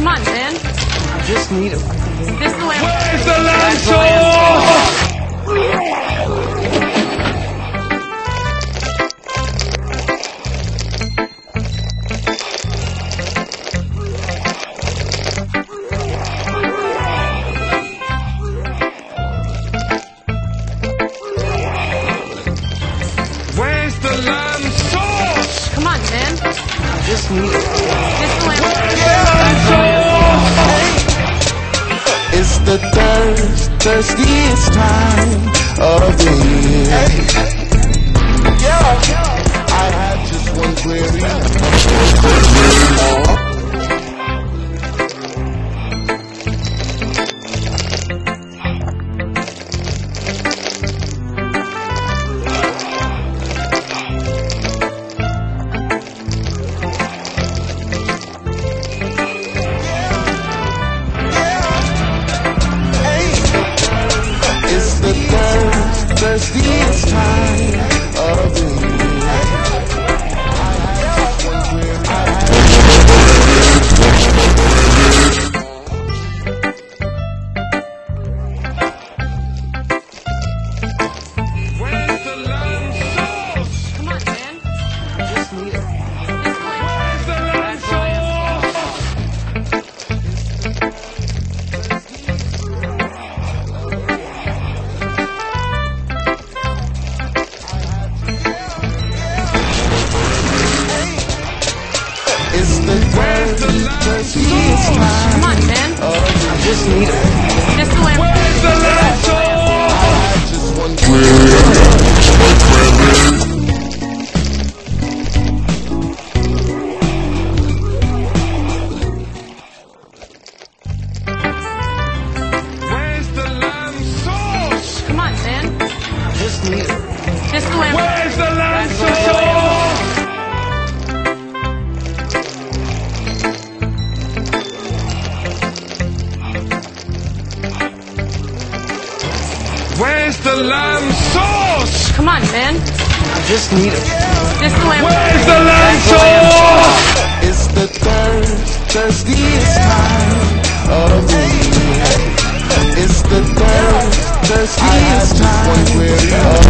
Come on, man. I just need a... This the way. Where's the lamb sauce? Where's the lamb sauce? Come on, man. I just need a... This the way. Where's the lamb sauce? It's the thirstiest time of the year. I have just one query. It's the thirstiest time of the year. I have just one query. Where's the lamb sauce? Come on, man. I just need a... This the way. Where's the lamb sauce? It's the thirstiest time Come on, man. I just need a... This the way. Where's the lamb sauce? I have just one query. Where's the lamb sauce? Come on, man. I just need a... This the way. Where's the lamb sauce? Where's the lamb sauce? Come on, man. I just need a... This the way. Where's the lamb sauce? It's the thirstiest time of the year. It's the thirstiest time.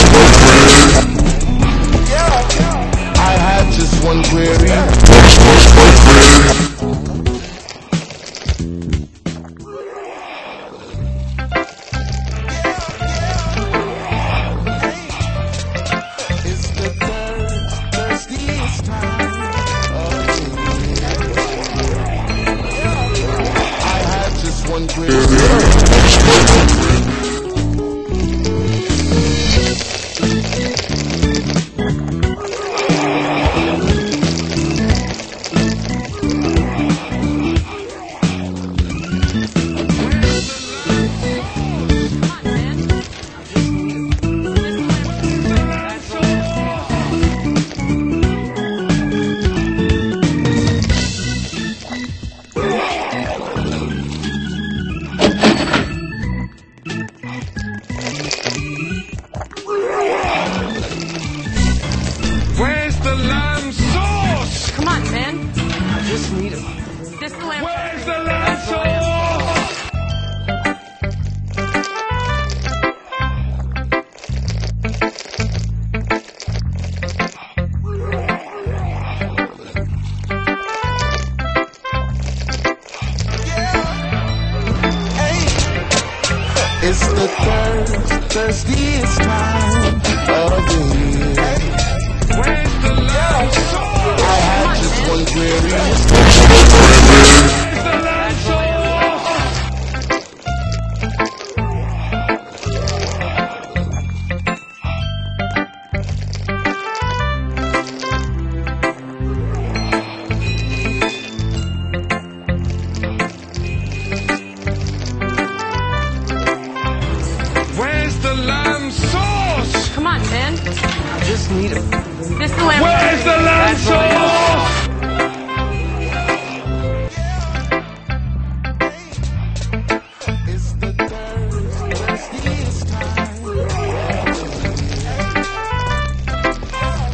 I have just one query. It's the thirstiest time of the year. I have just one query. Where's the lamb sauce? Come on, man. I just need a... This the way. Where's the lamb sauce? It's the thirstiest time of the year. Where's the lamb sauce? I have just one query. Where's the lamb sauce? Where's the lamb sauce? Come on, man. I just need a... This the way. Where's the lamb sauce? It's the thirstiest time.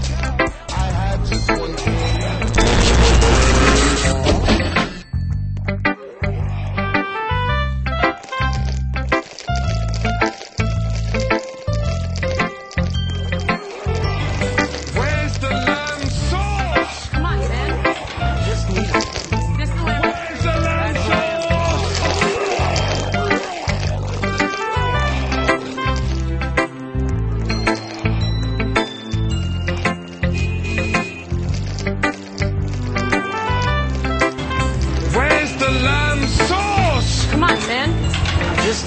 I have just one query.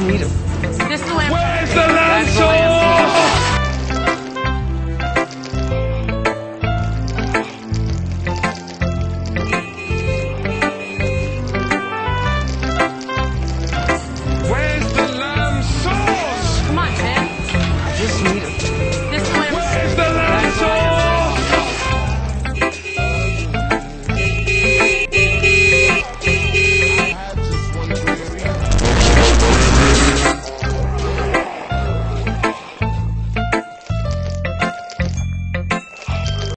need a